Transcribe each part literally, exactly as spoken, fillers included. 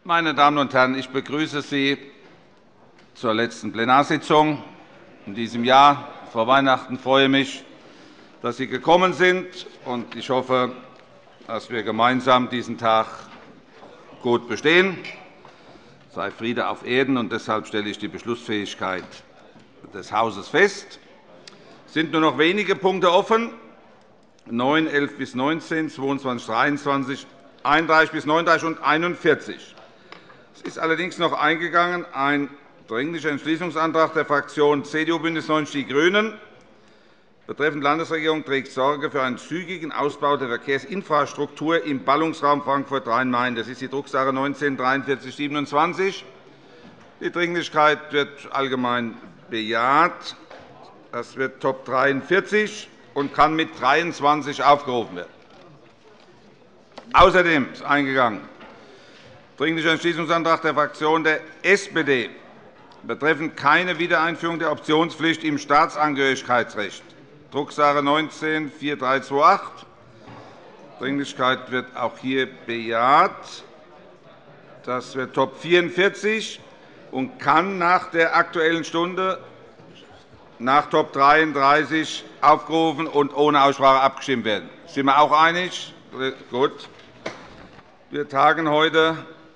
Meine Damen und Herren, ich begrüße Sie zur letzten Plenarsitzung in diesem Jahr. Vor Weihnachten freue ich mich, dass Sie gekommen sind, und ich hoffe, dass wir gemeinsam diesen Tag gut bestehen. Sei Friede auf Erden, und deshalb stelle ich die Beschlussfähigkeit des Hauses fest. Es sind nur noch wenige Punkte offen: neun, elf bis neunzehn, zweiundzwanzig, dreiundzwanzig, einunddreißig bis neununddreißig und einundvierzig. Es ist allerdings noch eingegangen ein Dringlicher Entschließungsantrag der Fraktionen C D U, BÜNDNIS neunzig die GRÜNEN betreffend Landesregierung trägt Sorge für einen zügigen Ausbau der Verkehrsinfrastruktur im Ballungsraum Frankfurt-Rhein-Main. Das ist die Drucksache neunzehn dreiundvierzig siebenundzwanzig. Die Dringlichkeit wird allgemein bejaht. Das wird Top dreiundvierzig und kann mit dreiundzwanzig aufgerufen werden. Außerdem ist eingegangen Dringlicher Entschließungsantrag der Fraktion der S P D betreffend keine Wiedereinführung der Optionspflicht im Staatsangehörigkeitsrecht, Drucksache neunzehn vierundvierzig. Dringlichkeit wird auch hier bejaht. Das wird Top vierundvierzig und kann nach der Aktuellen Stunde nach Top dreiunddreißig aufgerufen und ohne Aussprache abgestimmt werden. Sind wir auch einig? Gut. Wir tagen heute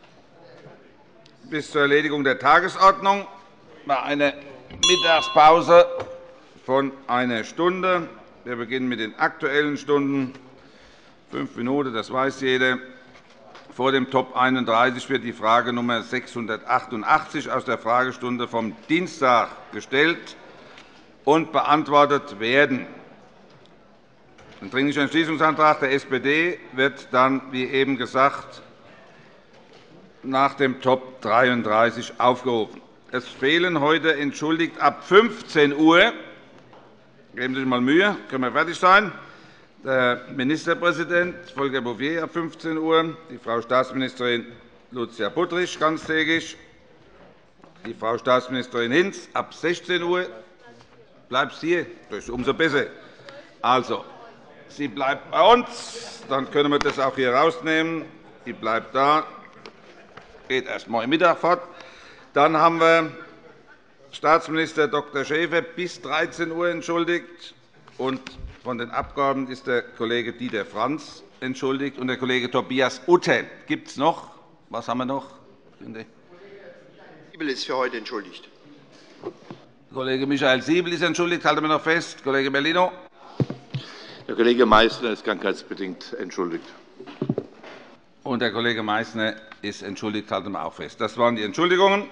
bis zur Erledigung der Tagesordnung bei einer Mittagspause von einer Stunde. Wir beginnen mit den Aktuellen Stunden. Fünf Minuten, das weiß jeder. Vor dem Top einunddreißig wird die Frage Nummer sechshundertachtundachtzig aus der Fragestunde vom Dienstag gestellt und beantwortet werden. Ein Dringlicher Entschließungsantrag der S P D wird dann, wie eben gesagt, nach dem Top dreiunddreißig aufgerufen. Es fehlen heute entschuldigt ab fünfzehn Uhr. Geben Sie sich einmal Mühe, können wir fertig sein. Der Ministerpräsident Volker Bouffier ab fünfzehn Uhr, die Frau Staatsministerin Lucia Budrich ganztägig, die Frau Staatsministerin Hinz ab sechzehn Uhr. Bleibt sie hier? Das ist umso besser. Also, sie bleibt bei uns. Dann können wir das auch hier rausnehmen. Sie bleibt da. Geht erst morgen Mittag fort. Dann haben wir Staatsminister Doktor Schäfer bis dreizehn Uhr entschuldigt. Und von den Abgeordneten ist der Kollege Dieter Franz entschuldigt und der Kollege Tobias Utter. Gibt es noch? Was haben wir noch? Siebel ist für heute entschuldigt. Kollege Michael Siebel ist entschuldigt. Halten wir noch fest. Kollege Bellino. Der Kollege Meysner ist krankheitsbedingt entschuldigt. Und der Kollege Meysner ist entschuldigt. Halten wir auch fest. Das waren die Entschuldigungen.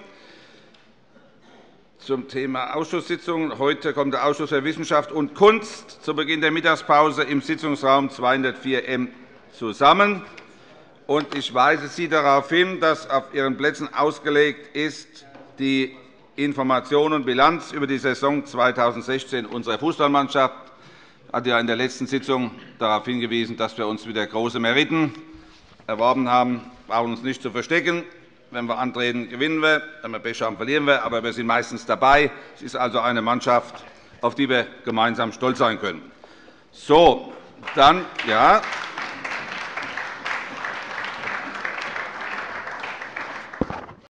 Zum Thema Ausschusssitzungen. Heute kommt der Ausschuss für Wissenschaft und Kunst zu Beginn der Mittagspause im Sitzungsraum zweihundertvier M zusammen. Und ich weise Sie darauf hin, dass auf Ihren Plätzen ausgelegt ist die Information und Bilanz über die Saison zweitausendsechzehn unserer Fußballmannschaft. Ich hatte ja in der letzten Sitzung darauf hingewiesen, dass wir uns wieder große Meriten erworben haben. Wir brauchen uns nicht zu verstecken. Wenn wir antreten, gewinnen wir. Wenn wir Pech haben, verlieren wir. Aber wir sind meistens dabei. Es ist also eine Mannschaft, auf die wir gemeinsam stolz sein können. So, dann, ja.